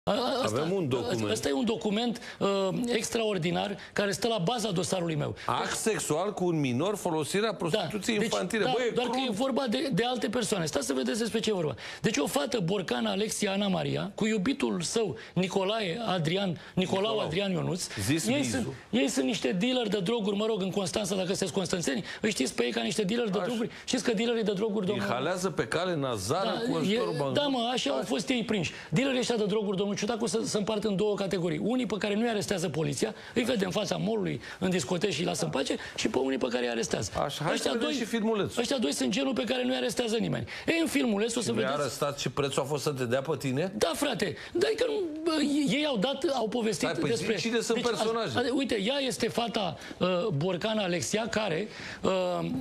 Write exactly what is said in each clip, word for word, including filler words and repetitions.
Asta, Avem un document. Ăsta e un document uh, extraordinar care stă la baza dosarului meu. Act sexual cu un minor, folosirea prostituției da, infantile. Deci, Bă, da, e doar crud. că e vorba de, de alte persoane. Stați să vedeți despre ce e vorba. Deci o fată, Borcana Alexia Ana Maria, cu iubitul său, Nicolae Adrian, Nicolau, Nicolau. Adrian Ionuț, ei sunt, ei sunt niște dealeri de droguri, mă rog, în Constanța, dacă sunteți constanțeni, îi știți pe ei ca niște dealeri de Așa. droguri. Știți că dealerii de droguri, domnul... Îi halează pe cale Nazară Da, cu ajutorul banc. da, mă, așa au fost ei prinși. Dealerii ăștia de droguri, domnul Ciutacu, să se împart în două categorii. Unii pe care nu-i arestează poliția, îi vede în fața mall-ului, în discoteci și îi lasă în pace, și pe unii pe care îi arestează. Așa, hai ăștia să doi, și filmulețul. Ăștia doi sunt genul pe care nu-i arestează nimeni. Ei, în filmuleț o să vedeți... Mi-a arăstat și prețul a fost să te dea pe tine? Da, frate. Dar că nu, bă, ei au dat, au povestit Stai, păi despre... cine sunt deci, personaje? A, a, uite, ea este fata uh, Borcana Alexia, care uh,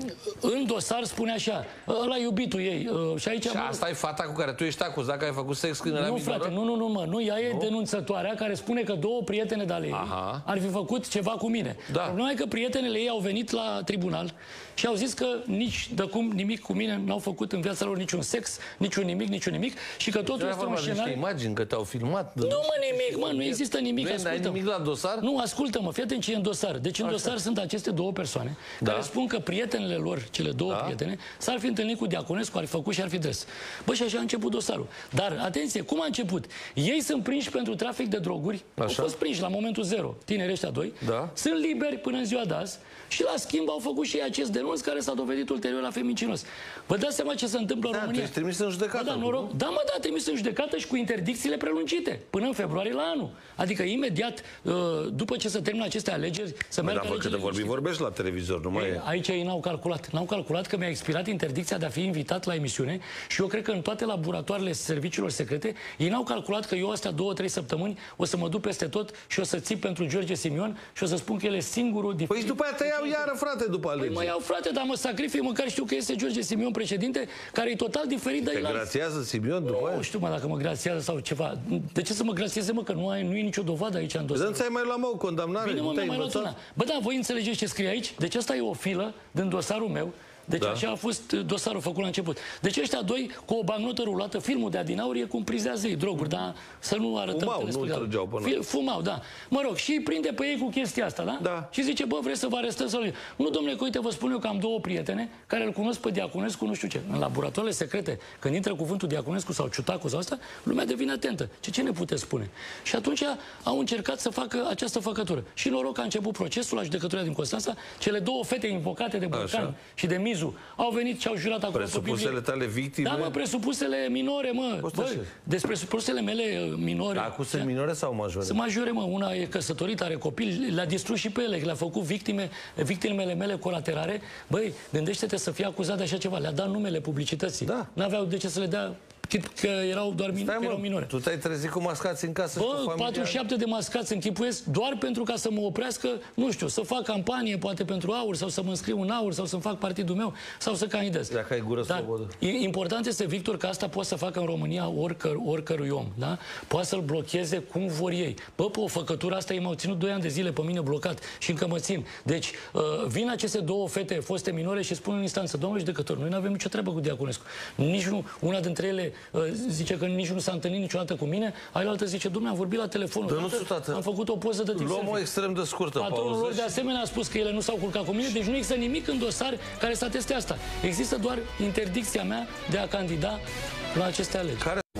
în dosar spune așa, ăla iubitul ei. Uh, și aici, și asta e fata cu care tu ești acuzat că ai făcut sex când era nu, minoră? frate, nu, nu, nu, mă. Nu, ea e nu? denunțătoarea care spune că două prietene de ale ei Aha. ar fi făcut ceva cu mine. Da. Problema e că prietenele ei au venit la tribunal și au zis că nici de cum nimic cu mine n-au făcut în viața lor niciun sex, niciun nimic, niciun nimic și că totul este un scenariu. Imagini că te-au filmat. Nu, mă, nimic, mă, nu există nimic. Nu ai nimic la dosar? Nu, ascultă-mă, fii atent ce e în dosar. Deci în Așa. dosar sunt aceste două persoane Da. care spun că prietenele lor, cele două Da. prietene, s-ar fi întâlnit cu Diaconescu, ar fi făcut și ar fi dres. Bă, și așa a început dosarul. Dar, atenție, cum a început? Ei sunt prinși pentru trafic de droguri, Așa. au fost prinși la momentul zero, tineri ăștia doi, Da. sunt liberi până în ziua de azi și la schimb au făcut și ei acest denunț care s-a dovedit ulterior a fi mincinos. Vă dați seama ce se întâmplă în Da, România? tu ești trimis în judecată. Da, da, noroc. Da, mă, da, trimis în judecată și cu interdicțiile prelungite până în februarie la anul. Adică imediat, după ce se termină aceste alegeri, să meargă Dar câte vorbi vorbești la televizor, nu mai e. Aici ei n-au calculat. N-au calculat că mi-a expirat interdicția de a fi invitat la emisiune și eu cred că în toate laboratoarele serviciilor secrete ei n-au calculat că eu astea două, trei săptămâni o să mă duc peste tot și o să țip pentru George Simion și o să spun că el e singurul... Păi și după aia te iau iară, frate, după Păi alegeri. mă iau, frate, dar mă sacrific, măcar știu că este George Simion președinte, care e total diferit de Te el. grațiază Simion după aia? Nu știu, mă, dacă mă grațiază sau ceva. De ce să mă grațieze, mă, că nu, ai, nu e nicio dovadă aici în dosar? Dar ți-ai mai luat, mă, o condamnare? Bine, mă, mi-am mai luat una. Bă, da, voi înțelegeți ce scrie aici? Deci asta e o filă din dosarul meu. Deci Da. așa a fost dosarul făcut la început. Deci ăștia doi, cu o bancnotă rulată, filmul de adinaurie, cum prizează ei droguri, dar să nu arătăm... Fumau, nu trăgeau până. Fil, fumau, da. Mă rog, și îi prinde pe ei cu chestia asta, da? Da. Și zice, bă, vreți să vă arestăm sau nu? Nu, domnule, că uite, vă spun eu că am două prietene care îl cunosc pe Diaconescu, nu știu ce. În laboratoarele secrete, când intră cuvântul Diaconescu sau Ciutacu sau asta, lumea devine atentă. Ce, ce ne puteți spune? Și atunci au încercat să facă această făcătură. Și noroc că a început procesul la judecătoria din Constanța. Cele două fete invocate de Borcan și de Mizu au venit și au jurat acolo. Presupusele tale victime? Da, mă, presupusele minore, mă. Bă, despre presupusele mele minore. Acuse minore sau majore? Sunt majore, mă. Una e căsătorită, are copil, le-a distrus și pe ele, le-a făcut victime, victimele mele colaterare. Băi, gândește-te să fii acuzat de așa ceva. Le-a dat numele publicității. Da. N-aveau de ce să le dea, că erau doar min Stai, mă, erau minore. tu te-ai trezit cu mascați în casă. Bă, și cu familia... patruzeci și șapte de mascați închipuiesc doar pentru ca să mă oprească, nu știu, să fac campanie, poate pentru aur, sau să mă înscriu în aur, sau să-mi fac partidul meu, sau să candidez. Dacă ai gură Dar slobodă. important este, Victor, că asta poate să facă în România oricăr, oricărui om, da? Poate să-l blocheze cum vor ei. Bă, pe o făcătură asta ei m-au ținut doi ani de zile pe mine blocat și încă mă țin. Deci, uh, vin aceste două fete foste minore și spun în instanță, domnule judecător, noi nu avem nicio treabă cu Diaconescu. Nici nu, una dintre ele uh, zice că nici nu s-a întâlnit niciodată cu mine, ailaltă zice, domnule, am vorbit la telefon, Dă, am făcut o poză de tip luăm selfie. o extrem de scurtă Patronul pauză lor de asemenea a spus că ele nu s-au culcat cu mine, deci nu există nimic în dosar care să ateste asta. Există doar interdicția mea de a candida la aceste alegeri. Care